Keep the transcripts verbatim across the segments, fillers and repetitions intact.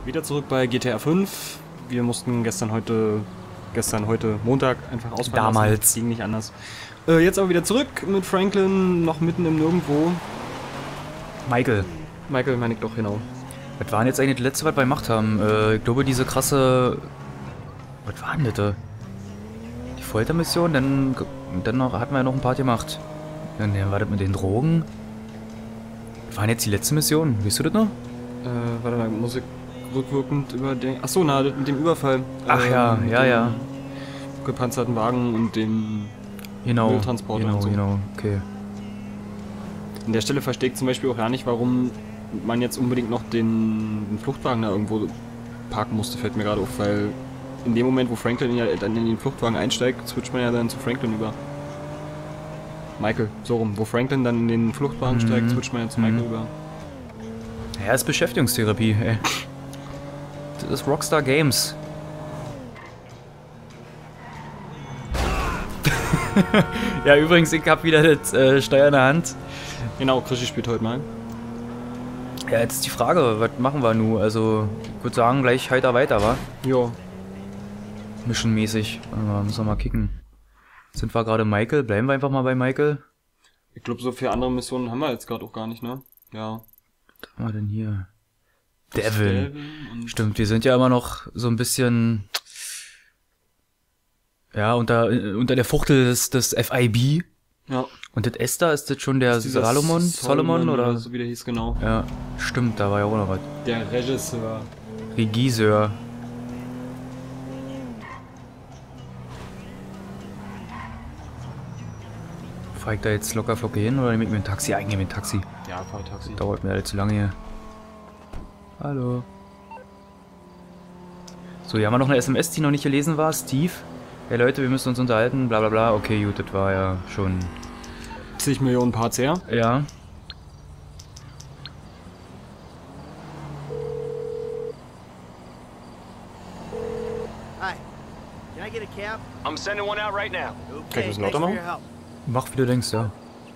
Wieder zurück bei G T A fünf. Wir mussten gestern, heute, gestern, heute, Montag einfach ausfallen Damals. lassen. Ging nicht anders. Äh, jetzt aber wieder zurück mit Franklin, noch mitten im Nirgendwo. Michael. Michael meine ich doch, genau. Was war denn jetzt eigentlich das letzte, was wir gemacht haben? Äh, ich glaube, diese krasse... Was war denn das da? Die Foltermission? Dann, dann noch, hatten wir ja noch ein paar gemacht. Dann war das mit den Drogen. Was war denn jetzt die letzte Mission? Weißt du das noch? Äh, warte mal, muss ich rückwirkend über den... Achso, na, mit dem Überfall. Ach ähm, ja, mit ja, dem ja. gepanzerten Wagen und dem Genau, Mülltransporter genau, und so. genau, okay. An der Stelle verstehe ich zum Beispiel auch gar nicht, warum man jetzt unbedingt noch den, den Fluchtwagen da irgendwo parken musste, fällt mir gerade auf, weil in dem Moment, wo Franklin ja dann in den Fluchtwagen einsteigt, switcht man ja dann zu Franklin über. Michael, so rum. Wo Franklin dann in den Fluchtwagen Mhm. steigt, switcht man ja zu Mhm. Michael über. Ja, ist Beschäftigungstherapie, ey. Das ist Rockstar Games. Ja, übrigens, ich hab wieder das äh, Steuer in der Hand. Genau, Krischi spielt heute mal. Ja, jetzt ist die Frage, was machen wir nun? Also, ich würde sagen, gleich heiter weiter, wa? Jo. Missionmäßig. Äh, müssen wir mal kicken. Sind wir gerade Michael? Bleiben wir einfach mal bei Michael? Ich glaube, so viele andere Missionen haben wir jetzt gerade auch gar nicht, ne? Ja. Was haben wir denn hier? Das Devil. Devil und Stimmt, wir sind ja immer noch so ein bisschen... Ja, unter, unter der Fuchtel des, des F I B. ja. Und das Esther, ist das schon der Dieser Salomon? Solomon oder? so wie der hieß, genau. Ja, stimmt, da war ja auch noch was. Der Regisseur. Regisseur. Fahr ich da jetzt locker flockig hin oder nehme ich mir ein Taxi? Eigentlich mit ein Taxi. Ja, Fahrtaxi. Dauert mir allzu lange hier. Hallo. So, hier haben wir noch eine S M S, die noch nicht gelesen war. Steve. Hey Leute, wir müssen uns unterhalten. Bla bla bla. Okay, gut, das war ja schon... zig Millionen Parts her. Ja. Hi. Can I get a cab? I'm sending one out right now. Kann ich das Thanks lauter for machen? your help. Mach, wie du denkst, ja.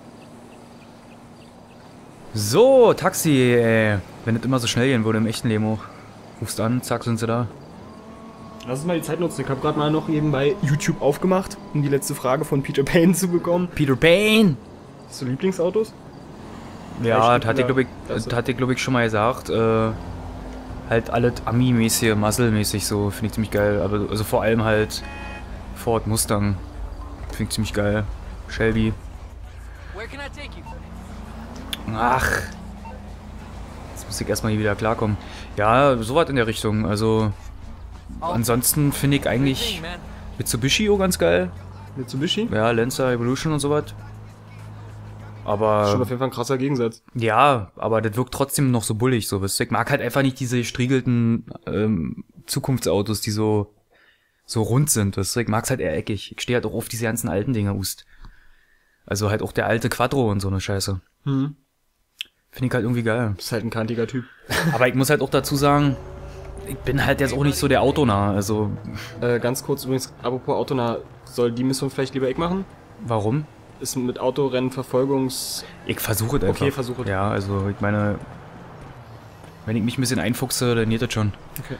So, Taxi, ey. Wenn das immer so schnell gehen würde im echten Leben auch. Rufst an, zack, sind sie da. Lass uns mal die Zeit nutzen. Ich habe gerade mal noch eben bei YouTube aufgemacht, um die letzte Frage von Peter Payne zu bekommen. Peter Payne! Hast du Lieblingsautos? Ja, Echt? das hatte ich, glaube ich, Das das hatte ich, glaub ich, schon mal gesagt. Äh, halt alles Ami-mäßig, Muscle-mäßig so, finde ich ziemlich geil. Aber also vor allem halt Ford Mustang. Finde ich ziemlich geil. Shelby. Where can I take you? Ach. Jetzt muss ich erstmal hier wieder klarkommen. Ja, sowas in der Richtung. Also, ansonsten finde ich eigentlich man. Mitsubishi auch ganz geil. Mitsubishi? Ja, Lancer Evolution und sowas. Aber, Schon auf jeden Fall ein krasser Gegensatz. ja, aber das wirkt trotzdem noch so bullig, so. weißt du. Ich mag halt einfach nicht diese gestriegelten ähm, Zukunftsautos, die so so rund sind. Weißt du. Ich mag's halt eher eckig. Ich stehe halt auch auf diese ganzen alten Dinger, Ust. Also halt auch der alte Quattro und so eine Scheiße. Hm. Finde ich halt irgendwie geil. Bist halt ein kantiger Typ. Aber ich muss halt auch dazu sagen, ich bin halt jetzt auch nicht so der Autonah. Also, Äh, ganz kurz übrigens, apropos Autonah, soll die Mission vielleicht lieber ich machen? warum? Ist mit Autorennen Verfolgungs... Ich versuche es einfach. Okay, versuche es. Ja, also ich meine, wenn ich mich ein bisschen einfuchse, dann geht das schon. Okay.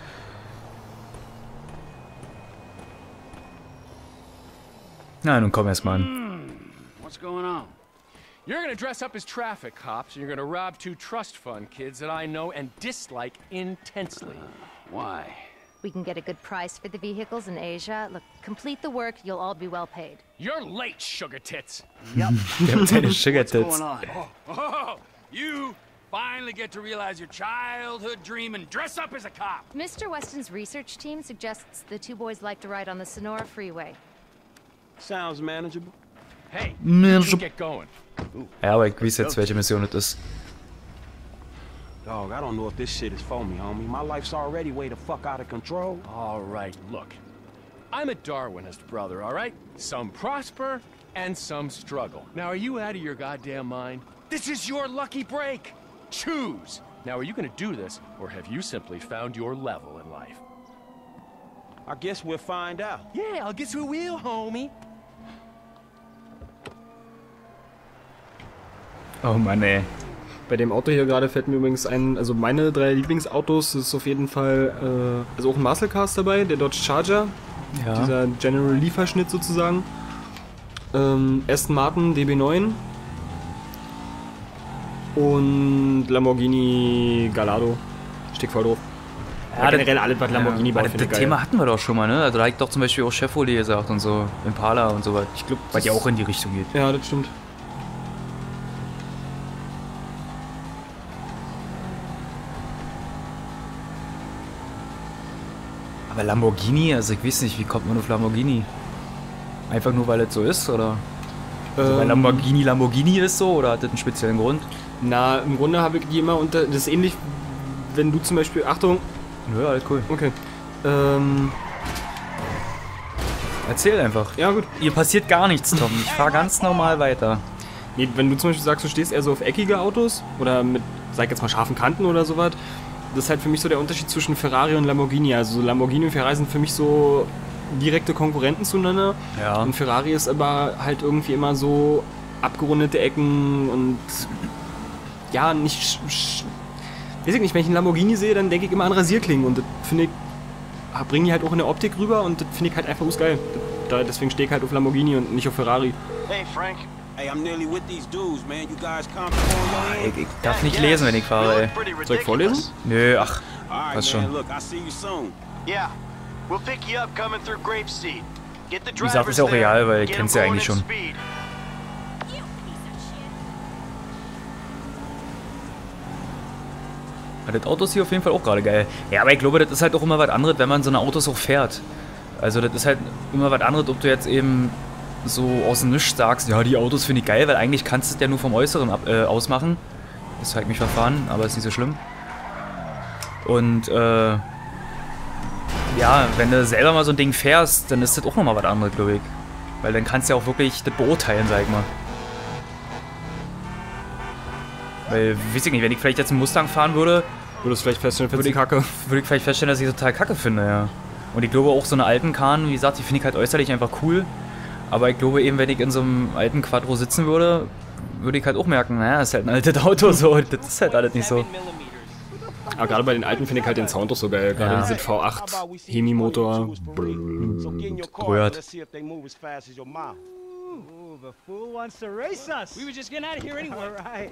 Na, nun komm erst mal an. What's going on? You're gonna dress up as traffic cops and you're gonna rob two trust fund kids that I know and dislike intensely. Why? We can get a good price for the vehicles in Asia. Look, complete the work, you'll all be well paid. You're late, sugar tits. Yep. Der mit seinen Sugar What's Tits. going on? Oh, you finally get to realize your childhood dream and dress up as a cop. Mister Weston's research team suggests the two boys like to ride on the Sonora Freeway. Sounds manageable. Hey, Mensch. you get going. Ja, aber ich weiß jetzt, welche Mission das ist. Dog, I don't know if this shit is for me, homie. My life's already way the fuck out of control. All right, look. I'm a Darwinist, brother, all right? Some prosper and some struggle. Now, are you out of your goddamn mind? This is your lucky break. Choose. Now, are you gonna do this, or have you simply found your level in life? I guess we'll find out. Yeah, I'll guess who will, homie. Oh Mann, ey. Bei dem Auto hier gerade fällt mir übrigens ein, also meine drei Lieblingsautos ist auf jeden Fall, äh, also auch ein Muscle Cars dabei, der Dodge Charger, Ja. dieser General Lee-Verschnitt sozusagen, ähm, Aston Martin D B neun und Lamborghini Gallardo, steht voll drauf. Ja, Ja, generell alles, was Lamborghini ja, baut, aber finde das ich geil. Thema hatten wir doch schon mal, ne? Also da hat doch zum Beispiel auch Chevrolet gesagt und so, Impala und so was. Ich glaube, weil die auch in die Richtung geht. Ja, das stimmt. Aber Lamborghini, also ich weiß nicht, wie kommt man auf Lamborghini? Einfach nur, weil es so ist, oder? Also weil Ähm, Lamborghini Lamborghini ist so, oder hat das einen speziellen Grund? Na, im Grunde habe ich die immer unter, das ist ähnlich, wenn du zum Beispiel, Achtung, Nö, alles cool. okay, ähm, Erzähl einfach. ja gut. Ihr passiert gar nichts, Tom. Ich fahr ganz normal weiter. Nee, wenn du zum Beispiel sagst, du stehst eher so auf eckige Autos oder mit, sag ich jetzt mal, scharfen Kanten oder sowas, das ist halt für mich so der Unterschied zwischen Ferrari und Lamborghini. Also so Lamborghini und Ferrari sind für mich so direkte Konkurrenten zueinander. Ja. Und Ferrari ist aber halt irgendwie immer so abgerundete Ecken und ja, nicht... sch- sch- weiß ich nicht, wenn ich einen Lamborghini sehe, dann denke ich immer an Rasierklingen und das finde ich, bringen die halt auch in der Optik rüber und das finde ich halt einfach geil. Da, deswegen stehe ich halt auf Lamborghini und nicht auf Ferrari. Hey, Frank. Hey, I'm nearly with these dudes, man. You guys comfortable on your end? Ich, ich darf nicht lesen, wenn ich fahre, ey. Soll ich vorlesen? Nö, ach, All right, passt man. schon. Look, I'll see you soon. Yeah. We'll pick you up coming through Grapeseed. Get the Wie gesagt, ist ja auch drivers real, there, weil ich get kenn's 'em ja going eigentlich at schon. speed. Das Auto ist hier auf jeden Fall auch gerade geil. Ja, aber ich glaube, das ist halt auch immer was anderes, wenn man so eine Autos auch fährt. Also das ist halt immer was anderes, ob du jetzt eben so aus dem Nichts sagst, ja, die Autos finde ich geil, weil eigentlich kannst du es ja nur vom Äußeren ab, äh, ausmachen. Das zeigt mich verfahren, aber ist nicht so schlimm. Und äh, ja, wenn du selber mal so ein Ding fährst, dann ist das auch nochmal was anderes, glaube ich. Weil dann kannst du ja auch wirklich das beurteilen, sag ich mal. Weil, weiß ich nicht, wenn ich vielleicht jetzt einen Mustang fahren würde, Würdest du vielleicht feststellen, Würde findest du ich- Kacke? würde ich vielleicht feststellen, dass ich total kacke finde, ja. Und ich glaube auch so eine alten Kahn, wie gesagt, die finde ich halt äußerlich einfach cool. Aber ich glaube eben, wenn ich in so einem alten Quattro sitzen würde, würde ich halt auch merken, naja, ist halt ein altes Auto, so, das ist halt alles nicht so. Aber gerade bei den alten finde ich halt den Sound doch so geil. Gerade Ja. diese V acht Hemi-Motor. Gröert. Let's see if they move as fast as your mom. Ooh, the fool wants to race us. We were just getting out of here anyway. All right.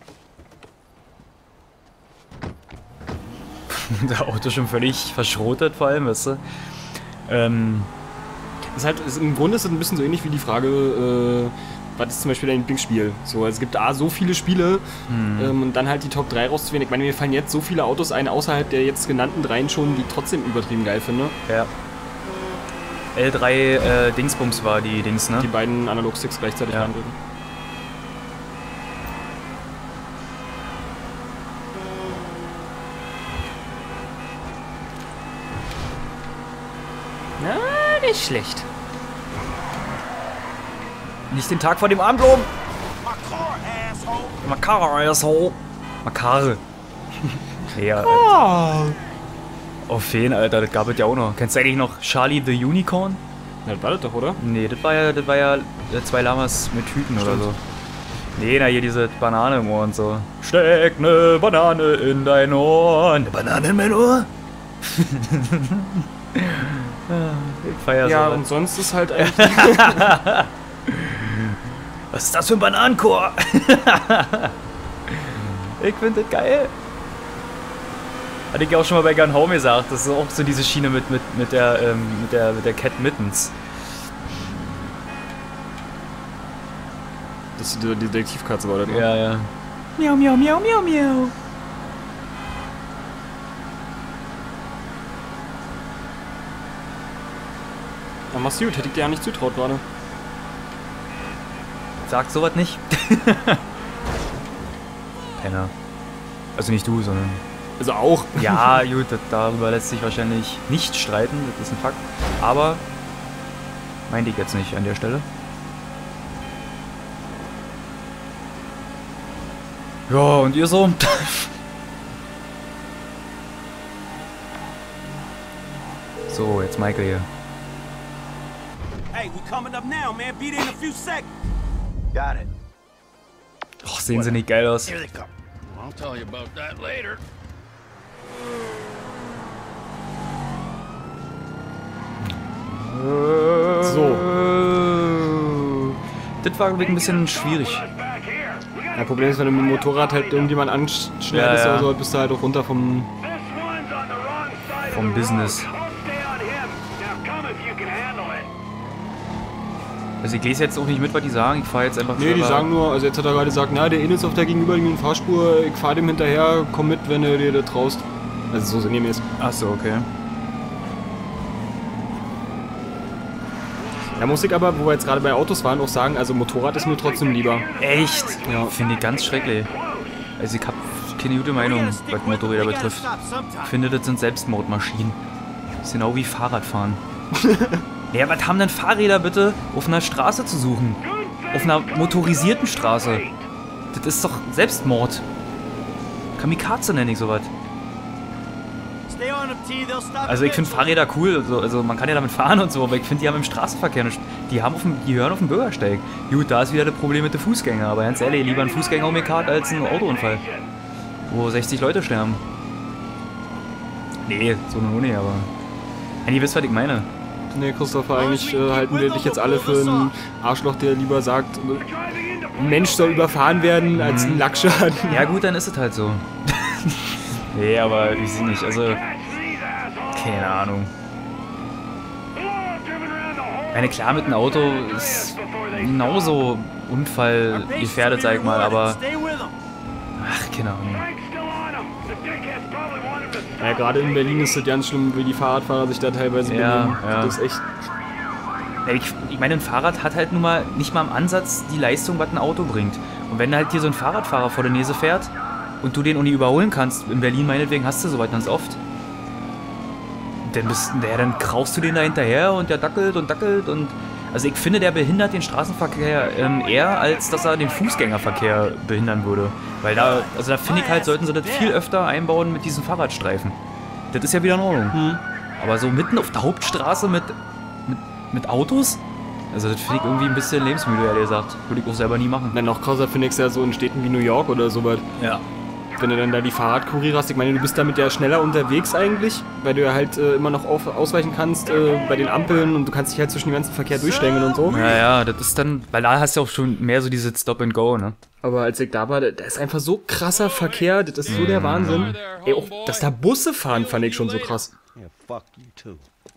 Das Auto schon völlig verschrotet vor allem, weißt du. Ähm, Das ist halt, ist, im Grunde ist es ein bisschen so ähnlich wie die Frage, äh, was ist zum Beispiel dein Lieblingsspiel? So, es gibt A, so viele Spiele ähm, und dann halt die Top drei rauszuwählen. Ich meine, mir fallen jetzt so viele Autos ein, außerhalb der jetzt genannten dreien schon, die ich trotzdem übertrieben geil finde. ja. L drei äh, Dingsbums war die Dings, ne? Die beiden Analog-Sticks gleichzeitig Ja. andrücken. Na, nicht schlecht. Nicht den Tag vor dem Abend loben. My car, asshole. Makara, Asshole. Makare. Ja, auf jeden, Alter, das gab es ja auch noch. Kennst du eigentlich noch Charlie the Unicorn? Ja, das war das doch, oder? Nee, das war ja, das war ja äh, zwei Lamas mit Hüten oder so. Nee, na hier diese Banane im Ohr und so. Steck ne Banane in dein Ohr. Eine Banane in mein Ohr? Ich feier Ja, sowas. und sonst ist halt eigentlich... Was ist das für ein Bananenchor? Ich finde das geil. Hatte ich auch schon mal bei Gun Home gesagt. Das ist auch so diese Schiene mit, mit, mit, der, ähm, mit, der, mit der Cat Mittens. Das ist die, die Detektivkatze war das, ne? Ja, ja. Miau, miau, miau, miau, miau. Ja, machst du gut, hätte ich dir ja nicht zutraut gerade. Sagt sowas nicht. Penner. Also nicht du, sondern... Also auch. Ja, gut, das, darüber lässt sich wahrscheinlich nicht streiten, das ist ein Fakt. Aber meinte ich jetzt nicht an der Stelle. Ja, und ihr so? So, jetzt Michael hier. Hey, we coming up now, man. Be there in a few seconds. Got it. Och, sehen sie nicht geil aus. Here they come. I'll tell you about that later. So. Das war wirklich ein bisschen schwierig. Ja, Problem ist, wenn du mit dem Motorrad halt irgendjemand anschneidest Ja, ja. oder so, bist du halt auch runter vom... Vom Business. Also ich lese jetzt auch nicht mit, was die sagen. Ich fahre jetzt einfach Nee, die selber- sagen nur, also jetzt hat er gerade gesagt, na, der Inn ist auf der gegenüberliegenden Fahrspur, ich fahr dem hinterher, komm mit, wenn du dir das traust. Also so sinngemäß. Achso, okay. Da muss ich aber, wo wir jetzt gerade bei Autos waren, auch sagen, also Motorrad ist mir trotzdem lieber. Echt? Ja. Finde ich ganz schrecklich. Also ich habe keine gute Meinung, was Motorräder betrifft. Ich finde, das sind Selbstmordmaschinen. Das ist genau wie Fahrradfahren. Ja, was haben denn Fahrräder bitte auf einer Straße zu suchen? Auf einer motorisierten Straße. Das ist doch Selbstmord. Kamikaze nenne ich sowas. Also ich finde Fahrräder cool, also, also man kann ja damit fahren und so, aber ich finde, die haben im Straßenverkehr nicht, die haben auf dem, die hören auf dem Bürgersteig. Gut, da ist wieder das Problem mit den Fußgängern, aber ganz ehrlich, lieber ein Fußgänger umgekehrt als ein Autounfall, wo sechzig Leute sterben. Nee, so nur nicht, aber... Ja, ihr wisst, was ich meine. Nee, Christopher, eigentlich äh, halten wir dich jetzt alle für einen Arschloch, der lieber sagt, ein Mensch soll überfahren werden als ein Lackschaden. Ja gut, dann ist es halt so. Nee, aber ich sehe nicht, also... Keine Ahnung. Ich meine, klar, mit einem Auto ist genauso unfallgefährdet, sag ich mal, aber... Ach, keine Ahnung. Ja, gerade in Berlin ist das ganz schlimm, wie die Fahrradfahrer sich da teilweise Ja, benehmen. ja. Das ist echt... Ja, Ich, ich meine, ein Fahrrad hat halt nun mal nicht mal im Ansatz die Leistung, was ein Auto bringt. Und wenn halt hier so ein Fahrradfahrer vor der Nase fährt und du den auch nie überholen kannst, in Berlin meinetwegen hast du sowas ganz oft, dann, bist, ja, dann kraust du den da hinterher und der dackelt und dackelt und... Also ich finde, der behindert den Straßenverkehr ähm, eher, als dass er den Fußgängerverkehr behindern würde. Weil da, also da finde ich halt, sollten sie das viel öfter einbauen mit diesen Fahrradstreifen. Das ist ja wieder in Ordnung. Hm. Aber so mitten auf der Hauptstraße mit, mit, mit Autos? Also das finde ich irgendwie ein bisschen lebensmüde, ehrlich gesagt. Würde ich auch selber nie machen. Na, noch krasser finde ich es ja so in Städten wie New York oder sowas. Ja. Wenn du dann da die Fahrradkuriere hast, ich meine, du bist damit ja schneller unterwegs eigentlich, weil du ja halt äh, immer noch auf, ausweichen kannst äh, bei den Ampeln und du kannst dich halt zwischen dem ganzen Verkehr durchschlängeln und so. Ja, ja, das ist dann, weil da hast du auch schon mehr so diese Stop and Go, ne? Aber als ich da war, da da ist einfach so krasser Verkehr, das ist so der Wahnsinn. Ey, auch, dass da Busse fahren, fand ich schon so krass. Yeah, fuck you too.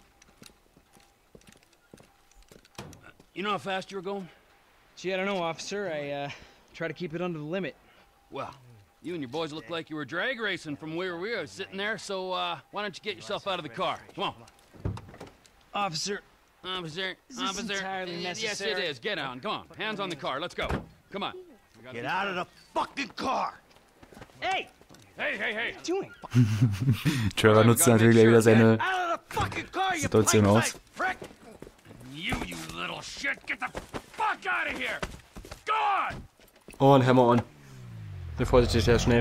You know how fast you were going? Gee, I don't know, officer. I, uh, try to keep it under the limit. Well, you and your boys look like you were drag racing from where we were sitting there, so uh, why don't you get yourself out of the car? Come on. Officer, Officer, Is this officer. entirely Uh, Yes, it necessary? is. Get on. Come on. Hands on the car. Let's go. Come on. Get out of the fucking car! hey, Hey, hey, hey. what are you doing? Trevor nutzt natürlich gleich wieder seine Out of the fucking car, you Situation plain aus. sight prick! You, you little shit. Get the fuck out of here. Go on. Oh, und Hammer on. Sehr vorsichtig, sehr schnell.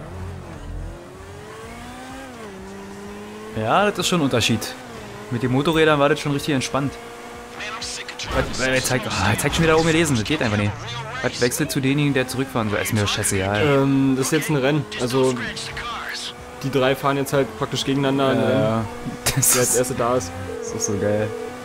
Ja, das ist schon ein Unterschied. Mit den Motorrädern war das schon richtig entspannt. Was, äh, er zeigt, oh, er zeigt schon wieder oben gelesen, das geht einfach nicht. Was wechselt zu denjenigen, der zurückfahren soll? Ist mir scheißegal. Ähm, das ist jetzt ein Rennen. Also, die drei fahren jetzt halt praktisch gegeneinander ein Rennen. Ja, das Wer als ist, Erste da ist. das ist so geil.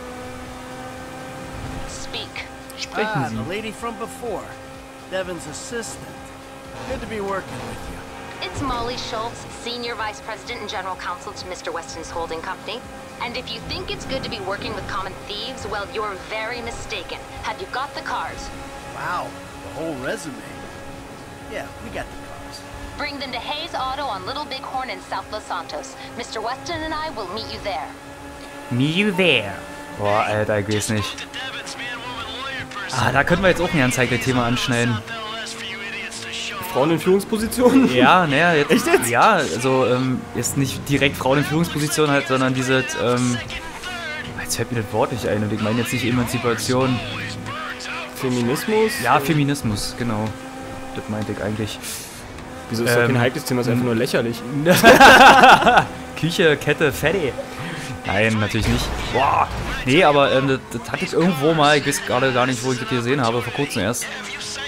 Speak. Sprechen Ah, Sie. the lady from before. Devin's assistant. Good to be working with you. It's Molly Schultz, Senior Vice President and General Counsel to Mister Weston's holding company. And if you think it's good to be working with common thieves, well, you're very mistaken. Have you got the cars? Wow, the whole resume. Yeah, we got the cars. Bring them to Hayes Auto on Little Bighorn in South Los Santos. Mister Weston and I will meet you there. Me you there. Boah, Alter, ich weiß nicht. Ah, da könnten wir jetzt auch ein ganz heikles Thema anschneiden. Frauen in Führungspositionen? Ja, naja, jetzt. Echt jetzt? Ja, also, ähm, jetzt nicht direkt Frauen in Führungspositionen halt, sondern diese, ähm. Jetzt fällt mir das Wort nicht ein und ich meine jetzt nicht Emanzipation. Feminismus? Ja, Feminismus, genau. Das meinte ich eigentlich. Wieso ist das Ähm, kein heikles Thema? Das ist einfach nur lächerlich. Küche, Kette, Fertig. Nein, natürlich nicht. Boah. Nee, aber ähm, das, das hatte ich irgendwo mal, ich weiß gerade gar nicht, wo ich das gesehen habe, vor kurzem erst.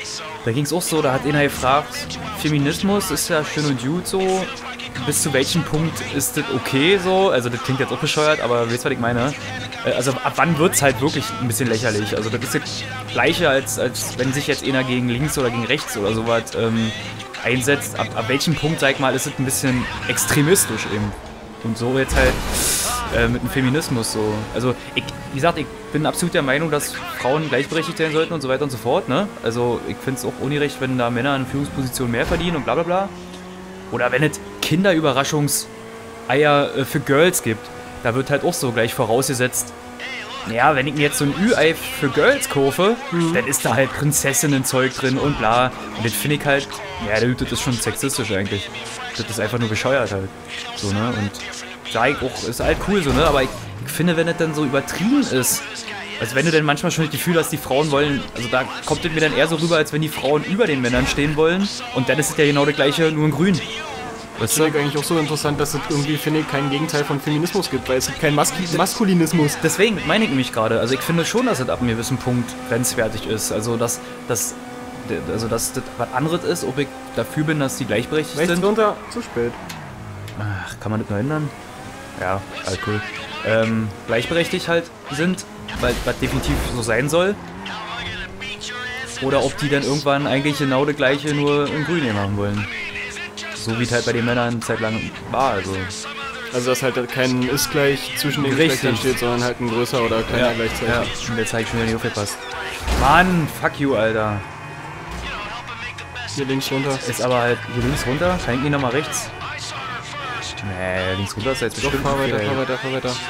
Da ging es auch so, da hat einer gefragt, Feminismus ist ja schön und gut so, bis zu welchem Punkt ist das okay so? Also das klingt jetzt auch bescheuert, aber weißt du, was ich meine? Also ab wann wird es halt wirklich ein bisschen lächerlich? Also das ist das Gleiche, als, als wenn sich jetzt einer gegen links oder gegen rechts oder sowas ähm, einsetzt. Ab, ab welchem Punkt, sag ich mal, ist es ein bisschen extremistisch eben. Und so jetzt halt äh, mit dem Feminismus so. Also ich, wie gesagt, ich bin absolut der Meinung, dass Frauen gleichberechtigt sein sollten und so weiter und so fort, ne? Also ich finde es auch ungerecht, wenn da Männer in Führungspositionen mehr verdienen und bla bla bla. Oder wenn es Kinderüberraschungseier äh, für Girls gibt, da wird halt auch so gleich vorausgesetzt, ja, wenn ich mir jetzt so ein Ü-Ei für Girls kaufe, mhm. dann ist da halt Prinzessinnen-Zeug drin und bla. Und das finde ich halt, ja, das ist schon sexistisch eigentlich. Das ist einfach nur bescheuert halt. So, ne? Und sag ich auch, ist halt cool so, ne? Aber ich, ich finde, wenn das dann so übertrieben ist, also wenn du dann manchmal schon das Gefühl hast, die Frauen wollen, also da kommt es mir dann eher so rüber, als wenn die Frauen über den Männern stehen wollen. Und dann ist es ja genau das gleiche, nur in grün. Das ist eigentlich auch so interessant, dass es irgendwie, finde ich, kein Gegenteil von Feminismus gibt, weil es gibt keinen Mas Maskulinismus. Deswegen meine ich nämlich gerade. Also ich finde schon, dass es ab einem gewissen Punkt grenzwertig ist. Also dass das also dass das was anderes ist, ob ich dafür bin, dass die gleichberechtigt Rechts sind. runter, zu spät. Ach, kann man das nur ändern? Ja, halt cool. Ähm, gleichberechtigt halt sind, weil was definitiv so sein soll. Oder ob die dann irgendwann eigentlich genau das gleiche nur in grün machen wollen. So wie es halt bei den Männern Zeit lang war, also. Also dass halt kein ist gleich zwischen den Geschlechtern steht, sondern halt ein größer oder kleiner ja, gleichzeitig. Ja, und der zeigt schon wieder nicht aufgepasst. Mann, fuck you, Alter. Hier links runter. Ist aber halt hier links runter, kann ich nicht nochmal rechts? Nee, links runter ist jetzt bestimmt. Doch, fahr weiter, fahr weiter, fahr weiter.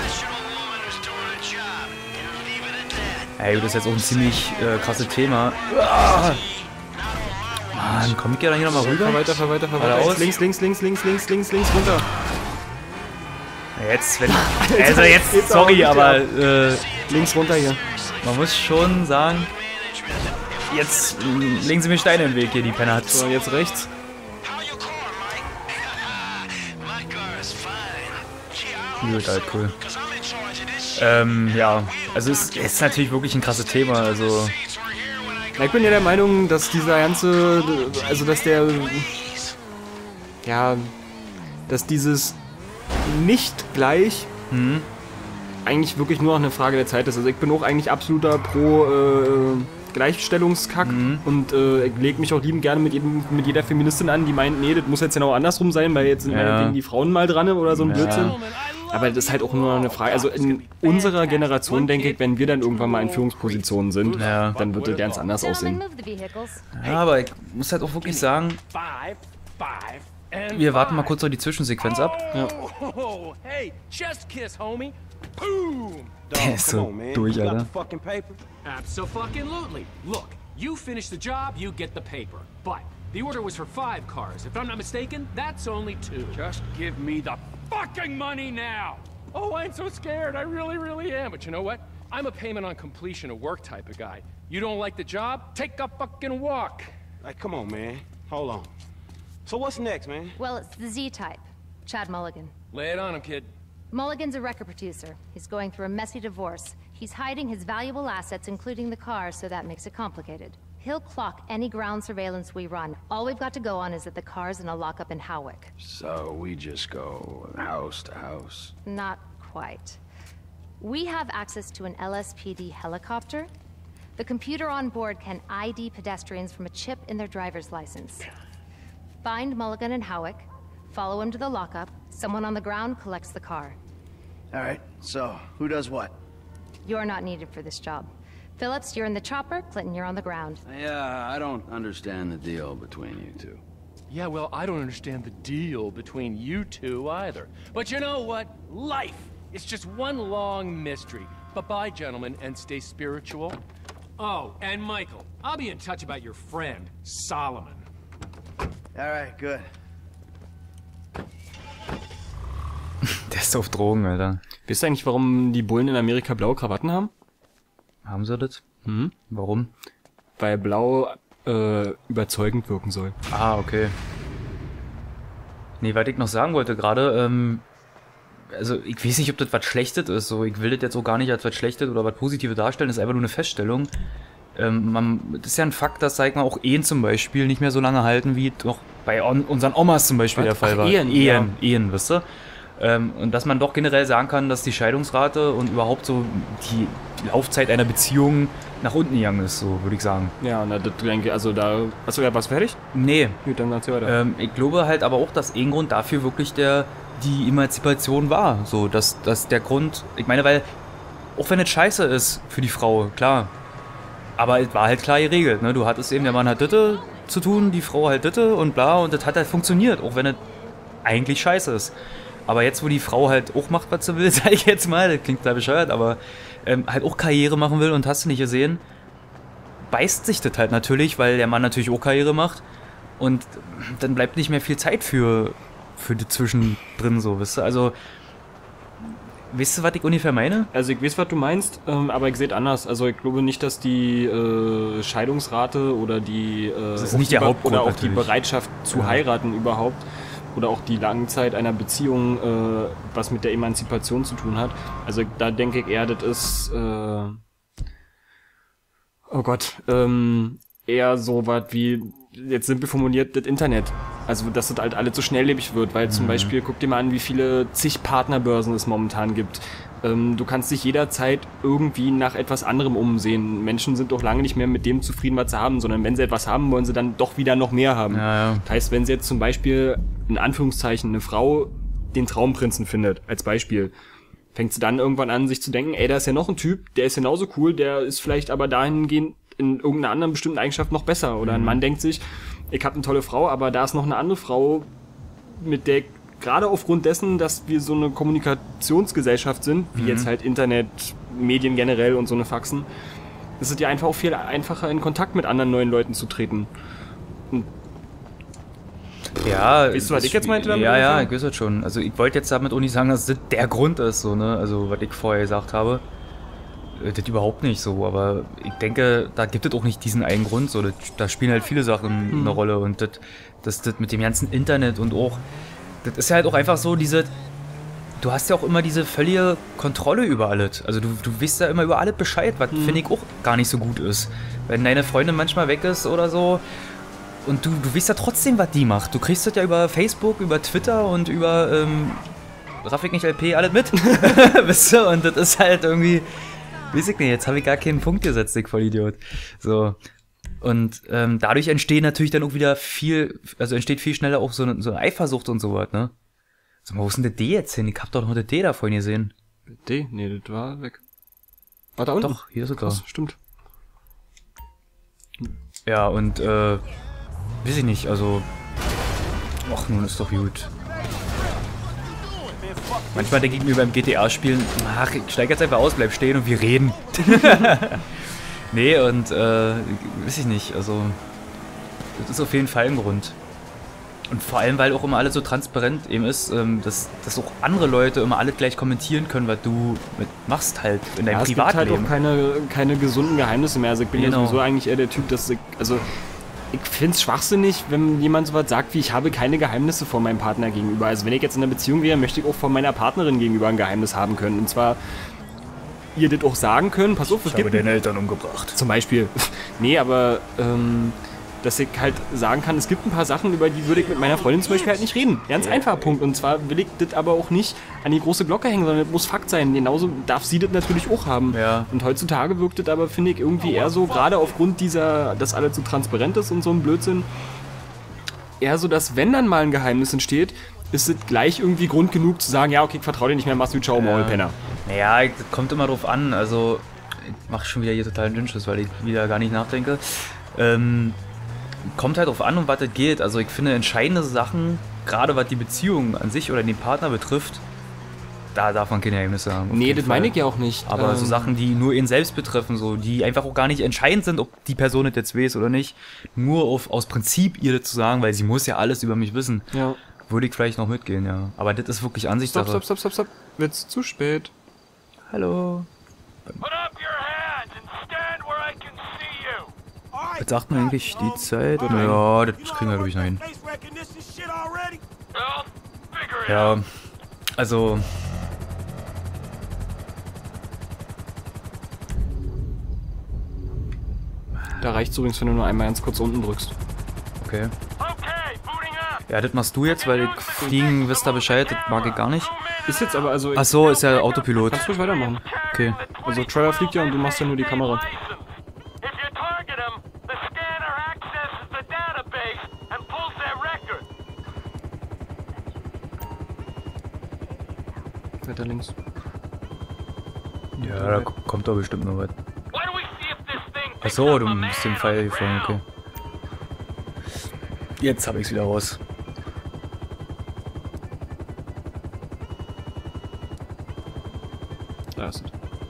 Ey, das ist jetzt auch ein ziemlich äh, krasses Thema. Ah! Mann, komm ich ja dann hier nochmal rüber? Fahr weiter, fahr weiter, fahr weiter. Links, links, links, links, links, links, links, runter. Jetzt, wenn... Also jetzt, jetzt sorry, aber... Äh, links runter hier. Man muss schon sagen... Jetzt äh, legen sie mir Steine im Weg hier, die Penner. So, jetzt rechts. Gut, halt cool. Ähm, ja. Also es ist natürlich wirklich ein krasses Thema, also... Ich bin ja der Meinung, dass dieser ganze, also dass der, ja, dass dieses nicht gleich mhm. eigentlich wirklich nur noch eine Frage der Zeit ist. Also ich bin auch eigentlich absoluter pro äh, Gleichstellungskack mhm. und äh, ich lege mich auch liebend gerne mit, jedem, mit jeder Feministin an, die meint, nee, das muss jetzt genau andersrum sein, weil jetzt sind ja. meinetwegen die Frauen mal dran oder so ein ja. Blödsinn. Aber das ist halt auch nur eine Frage. Also in unserer Generation, denke ich, wenn wir dann irgendwann mal in Führungspositionen sind, ja. dann wird das ganz anders aussehen. Ja, aber ich muss halt auch wirklich sagen, wir warten mal kurz noch die Zwischensequenz ab. Ja. Der ist so durch, Alter. Absolutely. Look, you finish the job, you get the paper. But the order was for five cars. If I'm not mistaken, that's only two. Just give me the fucking money now! Oh, I'm so scared. I really, really am. But you know what? I'm a payment on completion of work type of guy. You don't like the job? Take a fucking walk. Like, come on, man. Hold on. So what's next, man? Well, it's the Z-type. Chad Mulligan. Lay it on him, kid. Mulligan's a record producer. He's going through a messy divorce. He's hiding his valuable assets, including the car, so that makes it complicated. He'll clock any ground surveillance we run. All we've got to go on is that the car's in a lockup in Howick. So we just go house to house? Not quite. We have access to an L S P D helicopter. The computer on board can I D pedestrians from a chip in their driver's license. Find Mulligan and Howick, follow him to the lockup, someone on the ground collects the car. Alright, so, who does what? You're not needed for this job. Phillips, you're in the chopper. Clinton, you're on the ground. Yeah, I don't understand the deal between you two. Yeah, well, I don't understand the deal between you two either. But you know what? Life is just one long mystery. Bye-bye, gentlemen, and stay spiritual. Oh, and Michael, I'll be in touch about your friend, Solomon. Alright, good. Der ist auf Drogen, Alter. Wisst ihr eigentlich, warum die Bullen in Amerika blaue Krawatten haben? Haben sie das? Hm? Warum? Weil blau äh, überzeugend wirken soll. Ah, okay. Nee, was ich noch sagen wollte gerade, ähm, also ich weiß nicht, ob das was Schlechtes ist, so, ich will das jetzt auch gar nicht als was Schlechtes oder was Positives darstellen, das ist einfach nur eine Feststellung. ähm, man, das ist ja ein Fakt, dass, sag ich mal, auch Ehen zum Beispiel nicht mehr so lange halten, wie noch bei on, unseren Omas zum Beispiel Was? der Fall Ach, war. Ehen, Ehen, ja. Ehen, wisst ihr? Ähm, und dass man doch generell sagen kann, dass die Scheidungsrate und überhaupt so die Laufzeit einer Beziehung nach unten gegangen ist, so würde ich sagen. Ja, na, das denke ich, also da... Achso, ja, war's fertig? Nee. Gut, dann erzähl weiter. Ähm, ich glaube halt aber auch, dass ein Grund dafür wirklich der, die Emanzipation war. So, dass, dass der Grund, ich meine, weil, auch wenn es scheiße ist für die Frau, klar, aber es war halt klar geregelt, ne? Du hattest eben, der Mann hat Ditte zu tun, die Frau halt Ditte und bla, und das hat halt funktioniert, auch wenn es eigentlich scheiße ist. Aber jetzt, wo die Frau halt auch macht, was sie will, sag ich jetzt mal, das klingt da bescheuert, aber ähm, halt auch Karriere machen will und hast du nicht gesehen, beißt sich das halt natürlich, weil der Mann natürlich auch Karriere macht und dann bleibt nicht mehr viel Zeit für, für die Zwischendrin so, wisst ihr? Also, weißt du, was ich ungefähr meine? Also ich weiß, was du meinst, ähm, aber ich sehe es anders. Also ich glaube nicht, dass die äh, Scheidungsrate oder die, äh, Das ist auch nicht die der Hauptgrund oder auch natürlich. die Bereitschaft zu Ja. heiraten überhaupt oder auch die Langzeit einer Beziehung, äh, was mit der Emanzipation zu tun hat. Also da denke ich eher, das ist, äh, oh Gott, ähm, eher so was wie, jetzt simpel formuliert, das Internet. Also, dass das halt alles so schnelllebig wird, weil zum Beispiel, guck dir mal an, wie viele zig Partnerbörsen es momentan gibt. Ähm, du kannst dich jederzeit irgendwie nach etwas anderem umsehen. Menschen sind doch lange nicht mehr mit dem zufrieden, was sie haben, sondern wenn sie etwas haben, wollen sie dann doch wieder noch mehr haben. Ja, ja. Das heißt, wenn sie jetzt zum Beispiel, in Anführungszeichen, eine Frau den Traumprinzen findet, als Beispiel, fängt sie dann irgendwann an, sich zu denken, ey, da ist ja noch ein Typ, der ist genauso cool, der ist vielleicht aber dahingehend in irgendeiner anderen bestimmten Eigenschaft noch besser. Oder ein Mann denkt sich, ich habe eine tolle Frau, aber da ist noch eine andere Frau, mit der gerade aufgrund dessen, dass wir so eine Kommunikationsgesellschaft sind, wie Mhm. jetzt halt Internet, Medien generell und so eine Faxen, ist es ja einfach auch viel einfacher, in Kontakt mit anderen neuen Leuten zu treten. Ja, Weißt du, was das- ich jetzt meinte damit Ja, ja, ungefähr? ich weiß das schon. Also ich wollte jetzt damit auch nicht sagen, dass das der Grund ist, so, ne? Also was ich vorher gesagt habe. Äh, Das überhaupt nicht so, aber ich denke, da gibt es auch nicht diesen einen Grund. So, das, da spielen halt viele Sachen Mhm. eine Rolle und das, das, das mit dem ganzen Internet und auch, das ist halt auch einfach so diese, du hast ja auch immer diese völlige Kontrolle über alles. Also du, du weißt ja immer über alles Bescheid, was finde ich auch gar nicht so gut ist. Wenn deine Freundin manchmal weg ist oder so und du, du weißt ja trotzdem, was die macht. Du kriegst das ja über Facebook, über Twitter und über ähm, Raffik nicht L P alles mit. Weißt du? Und das ist halt irgendwie, weiß ich nicht, jetzt habe ich gar keinen Punkt gesetzt, ich Vollidiot. So. Und ähm, dadurch entstehen natürlich dann auch wieder viel, also entsteht viel schneller auch so eine, so eine Eifersucht und sowas, ne? Sag mal, wo ist denn der D jetzt hin? Ich hab doch noch den D da vorhin gesehen. D? Nee, das war weg. War da unten? Doch, hier ist er da. Krass, stimmt. Ja, und äh, weiß ich nicht, also. Ach, nun ist doch gut. Manchmal denke ich mir beim G T A-Spielen, ach, ich steig jetzt einfach aus, bleib stehen und wir reden. Nee, und äh, weiß ich nicht, also. Das ist auf jeden Fall ein Grund. Und vor allem, weil auch immer alles so transparent eben ist, ähm, dass, dass auch andere Leute immer alle gleich kommentieren können, was du mit machst halt in deinem Ja, es gibt halt Privatleben. auch keine, keine gesunden Geheimnisse mehr. Also ich bin Genau. ja sowieso eigentlich eher der Typ, dass ich, also ich finde es schwachsinnig, wenn jemand sowas sagt wie, ich habe keine Geheimnisse vor meinem Partner gegenüber. Also wenn ich jetzt in einer Beziehung wäre, möchte ich auch von meiner Partnerin gegenüber ein Geheimnis haben können. Und zwar ihr das auch sagen können, pass auf, es Ich habe gibt deine Eltern umgebracht. zum Beispiel. Nee, aber ähm, dass ich halt sagen kann, es gibt ein paar Sachen, über die würde ich mit meiner Freundin zum Beispiel halt nicht reden. Ganz einfacher Punkt. Und zwar will ich das aber auch nicht an die große Glocke hängen, sondern das muss Fakt sein. Genauso darf sie das natürlich auch haben. Ja. Und heutzutage wirkt das aber, finde ich, irgendwie eher so, gerade aufgrund dieser, dass alles so transparent ist und so ein Blödsinn, eher so, dass wenn dann mal ein Geheimnis entsteht, ist es gleich irgendwie Grund genug zu sagen, ja, okay, ich vertraue dir nicht mehr, machst du ciao, Maul, Penner. Naja, das kommt immer drauf an. Also, ich mache schon wieder hier totalen Dünnschiss, weil ich wieder gar nicht nachdenke. Ähm, kommt halt drauf an, um was es geht. Also, ich finde, entscheidende Sachen, gerade was die Beziehung an sich oder den Partner betrifft, da darf man keine Geheimnisse haben. auf Nee, jeden das meine Fall. ich ja auch nicht. Aber so Ähm, Sachen, die nur ihn selbst betreffen, so, die einfach auch gar nicht entscheidend sind, ob die Person das jetzt weiß oder nicht, nur auf, aus Prinzip ihr das zu sagen, weil sie muss ja alles über mich wissen, Ja. würde ich vielleicht noch mitgehen, ja. Aber das ist wirklich Ansichtssache. Stopp, stopp, stopp, stopp, stopp. Wird's zu spät. Hallo. Put up your hands and stand where I can see you. Was sagt man eigentlich die Zeit? Ja, das kriegen wir, glaube ich, noch hin. Face recognition shit already? Well, figure it Ja, also... Da reicht's übrigens, wenn du nur einmal ganz kurz unten drückst. Okay. Ja, das machst du jetzt, weil Fliegen, wisst ihr Bescheid, das mag ich gar nicht. Ist jetzt aber also... Ach so, ist ja Autopilot. Kannst du ruhig weitermachen. Okay. Also Trevor fliegt ja und du machst ja nur die Kamera. Weiter links. Ja, da kommt doch bestimmt noch was. Achso, du musst den Pfeil hier vorne, okay. Jetzt habe ich's wieder raus. Da ist es.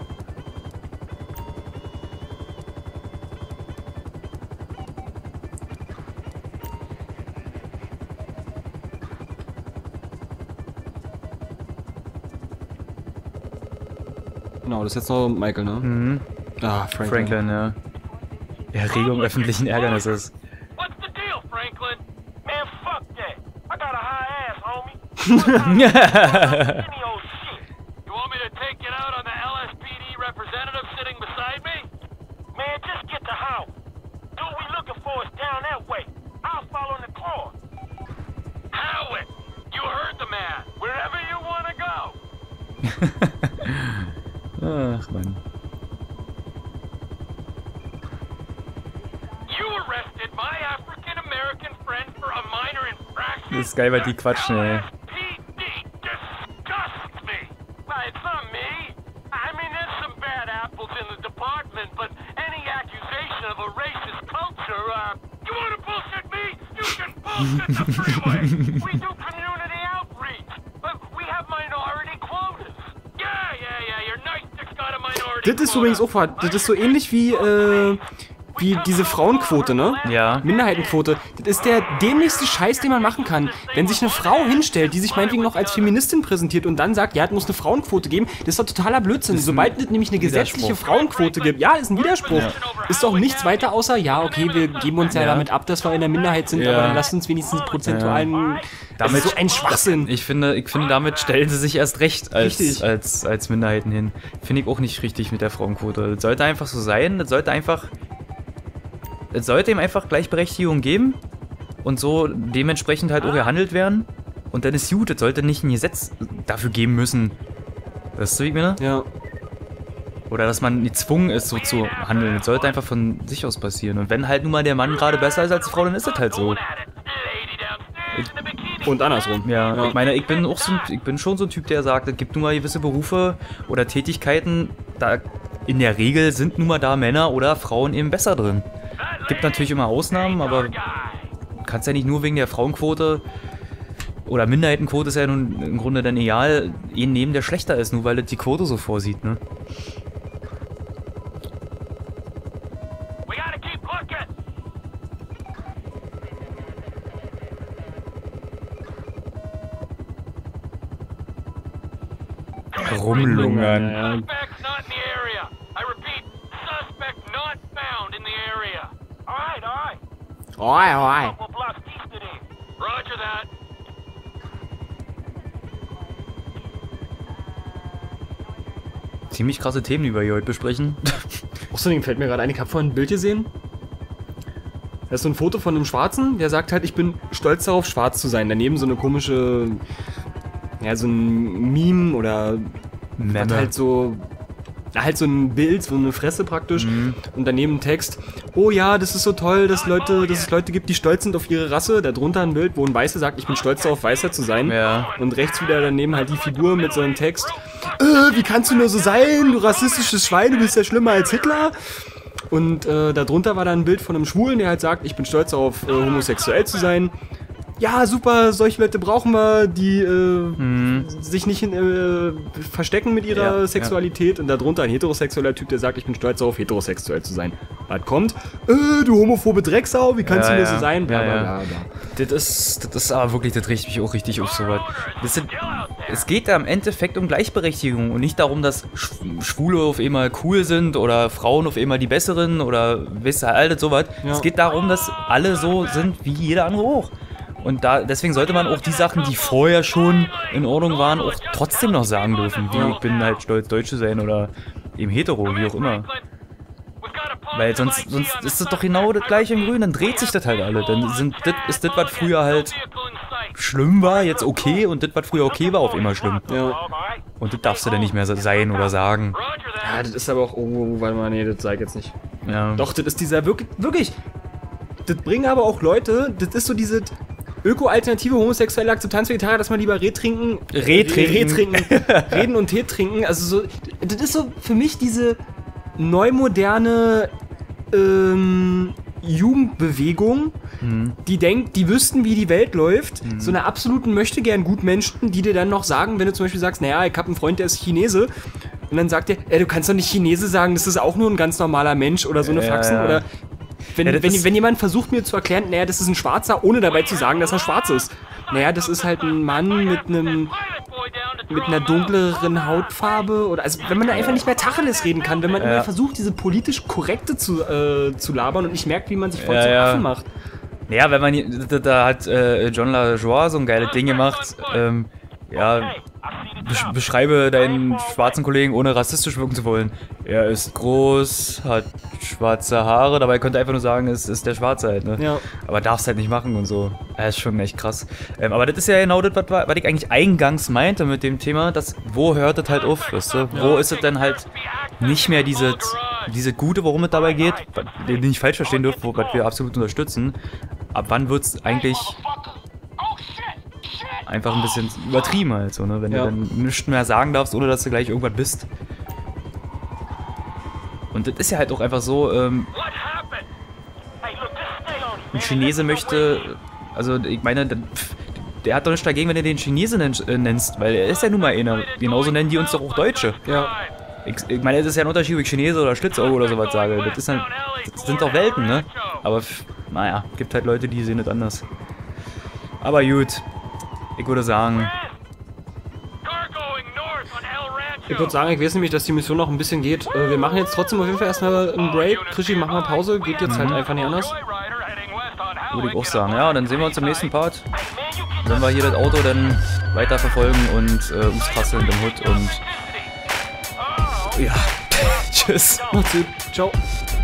Genau, das ist jetzt noch Michael, ne? Mhm. Ah, Franklin. Franklin, ja. Erregung öffentlichen Ärgernisses. What's the deal, Franklin? Man, fuck that. I got a high ass, homie. Any old shit. You want me to take it out on the L S P D representative sitting beside me? Man, just get the house. Dude we looking for is down that way. I'll follow the claw. Howard, you heard the man. Wherever you want to go. Ach, Mann. Das ist geil, weil die quatschen, ey. Das ist übrigens auch, das ist so ähnlich wie, äh, wie diese Frauenquote, ne? Ja. Minderheitenquote. Das ist der dämlichste Scheiß, den man machen kann. Wenn sich eine Frau hinstellt, die sich meinetwegen noch als Feministin präsentiert und dann sagt, ja, es muss eine Frauenquote geben, das ist doch totaler Blödsinn. Sobald es nämlich eine gesetzliche Frauenquote gibt, ja, ist ein Widerspruch. Ja. Ist doch nichts weiter außer, ja, okay, wir geben uns ja, ja damit ab, dass wir in der Minderheit sind, ja. aber dann lasst uns wenigstens die prozentualen... Ja. Damit, das ist so ein Schwachsinn. Ich finde, ich finde, damit stellen sie sich erst recht als, als, als Minderheiten hin. Finde ich auch nicht richtig mit der Frauenquote. Das sollte einfach so sein, das sollte einfach... Es sollte ihm einfach Gleichberechtigung geben und so dementsprechend halt auch gehandelt werden. Und dann ist gut, es sollte nicht ein Gesetz dafür geben müssen. Weißt du, wie ich meine? Ja. Oder dass man gezwungen ist, so zu handeln. Es sollte einfach von sich aus passieren. Und wenn halt nun mal der Mann gerade besser ist als die Frau, dann ist das halt so. Ich, und andersrum. Ja, ja, ich meine, ich bin auch so ein, ich bin schon so ein Typ, der sagt, es gibt nun mal gewisse Berufe oder Tätigkeiten, da in der Regel sind nun mal da Männer oder Frauen eben besser drin. Es gibt natürlich immer Ausnahmen, aber du kannst ja nicht nur wegen der Frauenquote oder Minderheitenquote ist ja nun im Grunde dann egal, jeden nehmen, der schlechter ist, nur weil das die Quote so vorsieht, ne? Rumlungern. Ja. Oi, oi. Ziemlich krasse Themen, die wir hier heute besprechen. Außerdem fällt mir gerade ein, ich habe vorhin ein Bild gesehen. Da ist so ein Foto von einem Schwarzen, der sagt halt, ich bin stolz darauf, schwarz zu sein. Daneben so eine komische, ja, so ein Meme oder hat halt so... halt so ein Bild, so eine Fresse praktisch mhm. und daneben ein Text, oh ja, das ist so toll, dass, Leute, dass es Leute gibt, die stolz sind auf ihre Rasse, darunter ein Bild, wo ein Weißer sagt, ich bin stolz darauf, Weißer zu sein ja. und rechts wieder daneben halt die Figur mit so einem Text, äh, wie kannst du nur so sein, du rassistisches Schwein, du bist ja schlimmer als Hitler und äh, darunter war dann ein Bild von einem Schwulen, der halt sagt, ich bin stolz darauf, äh, homosexuell zu sein. Ja, super, solche Leute brauchen wir, die äh, mhm. sich nicht äh, verstecken mit ihrer ja, Sexualität. Ja. Und darunter ein heterosexueller Typ, der sagt, ich bin stolz darauf, heterosexuell zu sein. Was kommt? Äh, du homophobe Drecksau, wie kannst ja, du nur ja. so sein? Bla, bla, bla, bla. Das ist, das ist aber wirklich, das riecht mich auch richtig auf sowas. Das sind, es geht da im Endeffekt um Gleichberechtigung und nicht darum, dass Schwule auf einmal cool sind oder Frauen auf einmal die Besseren oder wisst ihr, all das sowas. Ja. Es geht darum, dass alle so sind wie jeder andere auch. Und da, deswegen sollte man auch die Sachen, die vorher schon in Ordnung waren, auch trotzdem noch sagen dürfen. Wie ich bin halt stolz, Deutsch zu sein oder eben hetero, wie auch immer. Weil sonst, sonst ist das doch genau das gleiche in Grün, dann dreht sich das halt alle. Dann sind das, ist das, was früher halt schlimm war, jetzt okay, und das, was früher okay war, auf immer schlimm. Ja. Und das darfst du dann nicht mehr sein oder sagen. Ja, das ist aber auch, oh, warte mal, nee, das sag ich jetzt nicht. Ja. Doch, das ist dieser wirklich, wirklich, das bringen aber auch Leute, das ist so diese öko-alternative homosexuelle Akzeptanz Vegetarier, dass man lieber Reh trinken, Reh trinken, Reh trinken, reden und Tee trinken, also so, das ist so für mich diese neumoderne ähm, Jugendbewegung, mhm. die denkt, die wüssten, wie die Welt läuft, mhm. so eine absoluten Möchtegern-Gutmenschen, die dir dann noch sagen, wenn du zum Beispiel sagst, naja, ich habe einen Freund, der ist Chinese, und dann sagt er, ey, du kannst doch nicht Chinese sagen, das ist auch nur ein ganz normaler Mensch oder so eine ja, Faxen, ja. oder wenn, ja, wenn, wenn jemand versucht mir zu erklären, naja, das ist ein Schwarzer, ohne dabei zu sagen, dass er schwarz ist. Naja, das ist halt ein Mann mit einem mit einer dunkleren Hautfarbe, oder also wenn man da einfach nicht mehr Tacheles reden kann, wenn man ja. immer versucht, diese politisch korrekte zu, äh, zu labern und nicht merkt, wie man sich voll ja, zum ja. Affen macht. Ja, wenn man, da, da hat äh, John LaJoie so ein geiles Ding gemacht, ähm, ja, besch beschreibe deinen schwarzen Kollegen, ohne rassistisch wirken zu wollen. Er ist groß, hat schwarze Haare, dabei könnte er einfach nur sagen, es ist der Schwarze halt, ne? Ja. Aber darfst halt nicht machen und so. Das ist schon echt krass. Ähm, aber das ist ja genau das, was, was ich eigentlich eingangs meinte mit dem Thema, dass, wo hört das halt auf, weißt du? Wo ist es denn halt nicht mehr diese, diese Gute, worum es dabei geht, den ich nicht falsch verstehen dürfte, was wir absolut unterstützen. Ab wann wird es eigentlich einfach ein bisschen übertrieben halt so, ne? Wenn ja. du dann nichts mehr sagen darfst, ohne dass du gleich irgendwas bist. Und das ist ja halt auch einfach so, ähm, ein Chinese möchte, also ich meine, pff, der hat doch nichts dagegen, wenn du den Chinesen nennst, weil er ist ja nun mal einer. Genauso nennen die uns doch auch Deutsche. Ja. Ich, ich meine, es ist ja ein Unterschied, ob ich Chinese oder Schlitzauge oder sowas sage. Das, ist dann, das sind doch Welten, ne? Aber, pff, naja, gibt halt Leute, die sehen das anders. Aber gut. Ich würde sagen... Ich würde sagen, ich weiß nämlich, dass die Mission noch ein bisschen geht. Äh, wir machen jetzt trotzdem auf jeden Fall erstmal einen Break. Krischi, mach mal Pause. Geht jetzt mhm. halt einfach nicht anders. Würde ich auch sagen. Ja, dann sehen wir uns im nächsten Part. Wenn wir hier das Auto dann weiter verfolgen und äh, uns krasseln im Hood und... Ja. Tschüss. Macht's gut. Ciao.